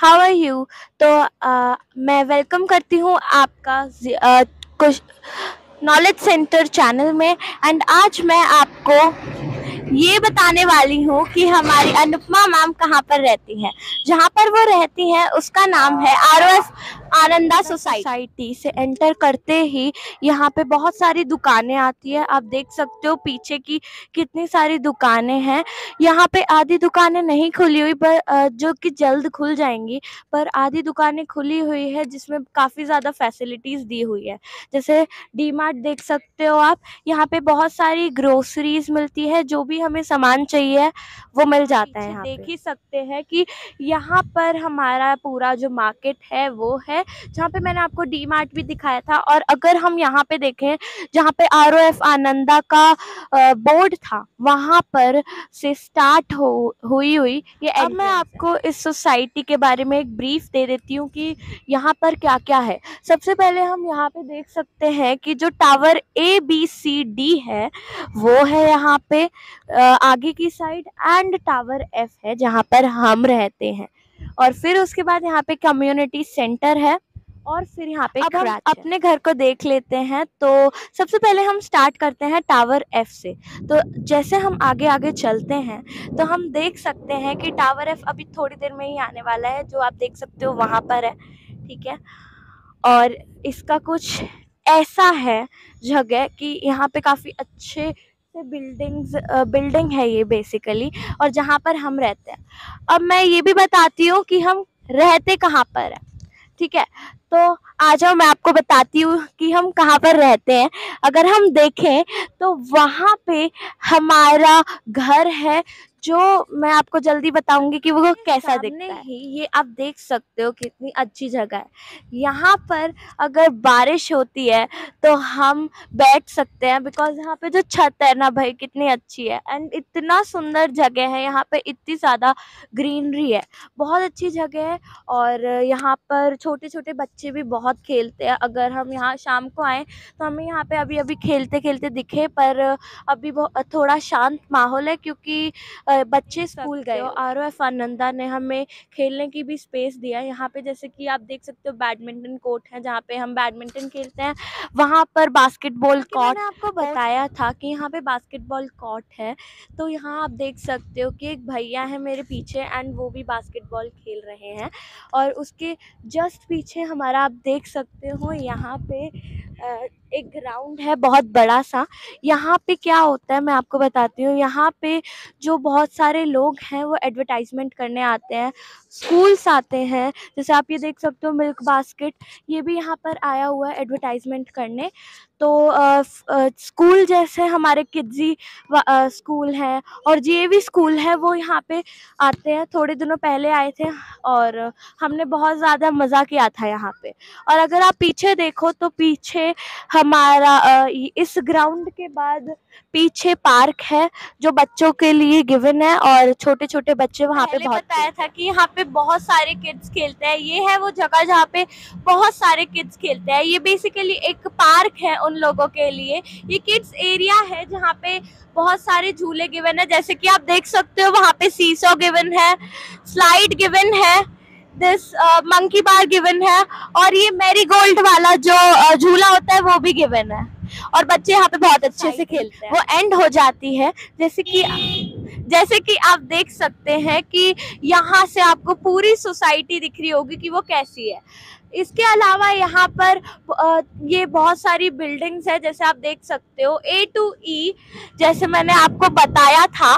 How are you. तो मैं welcome करती हूँ आपका कुछ नॉलेज सेंटर चैनल में। एंड आज मैं आपको ये बताने वाली हूँ कि हमारी अनुपमा मैम कहाँ पर रहती हैं। जहाँ पर वो रहती हैं उसका नाम है ROF आनंदा सोसाइटी। से एंटर करते ही यहाँ पे बहुत सारी दुकानें आती है। आप देख सकते हो पीछे की कितनी सारी दुकानें हैं। यहाँ पे आधी दुकानें नहीं खुली हुई पर जो कि जल्द खुल जाएंगी, पर आधी दुकानें खुली हुई है जिसमें काफ़ी ज़्यादा फैसिलिटीज़ दी हुई है। जैसे डी मार्ट देख सकते हो आप। यहाँ पे बहुत सारी ग्रोसरीज मिलती है, जो भी हमें सामान चाहिए वो मिल जाता है। यहाँ देख ही सकते हैं कि यहाँ पर हमारा पूरा जो मार्केट है वो है, जहाँ पे मैंने आपको डी मार्ट भी दिखाया था। और अगर हम यहाँ पे देखें जहाँ पे ROF आनंदा का बोर्ड था, वहाँ पर से स्टार्ट हुई ये। अब मैं आपको इस सोसाइटी के बारे में एक ब्रीफ दे देती हूँ कि यहाँ पर क्या क्या है। सबसे पहले हम यहाँ पे देख सकते हैं कि जो टावर ABCD है वो है यहाँ पे आगे की साइड, एंड टावर F है जहाँ पर हम रहते हैं। और फिर उसके बाद यहाँ पे कम्युनिटी सेंटर है, और फिर यहाँ पे अब हम अपने घर को देख लेते हैं। तो सबसे पहले हम स्टार्ट करते हैं टावर F से। तो जैसे हम आगे आगे चलते हैं तो हम देख सकते हैं कि टावर F अभी थोड़ी देर में ही आने वाला है, जो आप देख सकते हो वहाँ पर है। ठीक है, और इसका कुछ ऐसा है जगह कि यहाँ पे काफ़ी अच्छे से बिल्डिंग है ये बेसिकली, और जहाँ पर हम रहते हैं। अब मैं ये भी बताती हूँ कि हम रहते कहाँ पर है। ठीक है, तो आ जाओ मैं आपको बताती हूँ कि हम कहाँ पर रहते हैं। अगर हम देखें तो वहाँ पे हमारा घर है, जो मैं आपको जल्दी बताऊंगी कि वो कैसा दिखता है। ही ये आप देख सकते हो कितनी अच्छी जगह है। यहाँ पर अगर बारिश होती है तो हम बैठ सकते हैं, बिकॉज यहाँ पे जो छत है ना भाई कितनी अच्छी है, एंड इतना सुंदर जगह है। यहाँ पे इतनी ज़्यादा ग्रीनरी है, बहुत अच्छी जगह है। और यहाँ पर छोटे छोटे बच्चे भी बहुत खेलते हैं। अगर हम यहाँ शाम को आए तो हमें यहाँ पे अभी अभी खेलते खेलते दिखे, पर अभी थोड़ा शांत माहौल है क्योंकि बच्चे स्कूल गए। ROF आनंदा ने हमें खेलने की भी स्पेस दिया है यहाँ पे। जैसे कि आप देख सकते हो बैडमिंटन कोर्ट है जहाँ पे हम बैडमिंटन खेलते हैं। वहाँ पर बास्केटबॉल कोर्ट, मैंने आपको बताया था कि यहाँ पे बास्केटबॉल कोर्ट है। तो यहाँ आप देख सकते हो कि एक भैया है मेरे पीछे, एंड वो भी बास्केटबॉल खेल रहे हैं। और उसके जस्ट पीछे हमारा आप देख सकते हो यहाँ पे एक ग्राउंड है बहुत बड़ा सा। यहाँ पे क्या होता है मैं आपको बताती हूँ। यहाँ पे जो बहुत सारे लोग हैं वो एडवर्टाइजमेंट करने आते हैं, स्कूल्स आते हैं। जैसे आप ये देख सकते हो मिल्क बास्केट, ये भी यहाँ पर आया हुआ है एडवर्टाइजमेंट करने। तो स्कूल जैसे हमारे किड्जी स्कूल है और JV स्कूल है, वो यहाँ पे आते हैं। थोड़े दिनों पहले आए थे और हमने बहुत ज़्यादा मज़ा किया था यहाँ पे। और अगर आप पीछे देखो तो पीछे हमारा इस ग्राउंड के बाद पीछे पार्क है जो बच्चों के लिए गिवन है, और छोटे छोटे बच्चे वहाँ पे बहुत बताया था कि यहाँ पे बहुत सारे किड्स खेलते हैं। ये है वो जगह जहाँ पे बहुत सारे किड्स खेलते हैं। ये बेसिकली एक पार्क है उन लोगों के लिए। ये किड्स एरिया है जहाँ पे बहुत सारे झूले गिवन है। जैसे कि आप देख सकते हो वहाँ पे सीसो गिवन है, स्लाइड गिवन है, दिस मंकी बार गिवन है, और ये मैरीगोल्ड वाला जो झूला होता है वो भी गिवन है। और बच्चे यहाँ पे बहुत अच्छे से खेलते हैं। वो एंड हो जाती है जैसे कि आप देख सकते हैं कि यहाँ से आपको पूरी सोसाइटी दिख रही होगी कि वो कैसी है। इसके अलावा यहाँ पर ये बहुत सारी बिल्डिंग्स है, जैसे आप देख सकते हो A to E, जैसे मैंने आपको बताया था।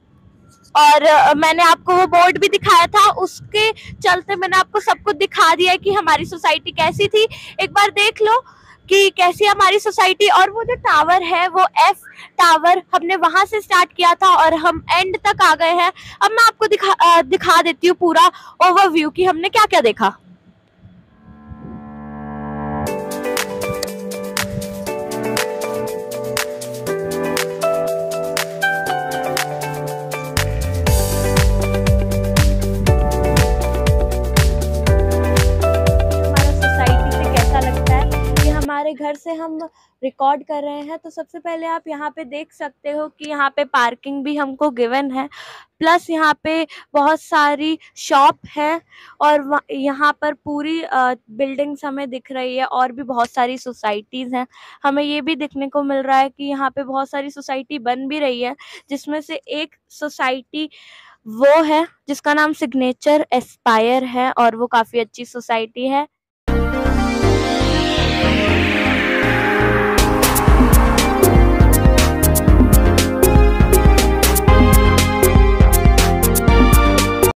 और मैंने आपको वो बोर्ड भी दिखाया था, उसके चलते मैंने आपको सब कुछ दिखा दिया है कि हमारी सोसाइटी कैसी थी। एक बार देख लो कि कैसी है हमारी सोसाइटी। और वो जो टावर है वो F टावर, हमने वहां से स्टार्ट किया था और हम एंड तक आ गए हैं। अब मैं आपको दिखा देती हूँ पूरा ओवरव्यू कि हमने क्या क्या देखा। हमारे घर घर से हम रिकॉर्ड कर रहे हैं। तो सबसे पहले आप यहाँ पे देख सकते हो कि यहाँ पे पार्किंग भी हमको गिवन है, प्लस यहाँ पे बहुत सारी शॉप है और यहाँ पर पूरी बिल्डिंग्स हमें दिख रही है और भी बहुत सारी सोसाइटीज़ हैं। हमें ये भी देखने को मिल रहा है कि यहाँ पे बहुत सारी सोसाइटी बन भी रही है, जिसमें से एक सोसाइटी वो है जिसका नाम सिग्नेचर एस्पायर है और वो काफ़ी अच्छी सोसाइटी है।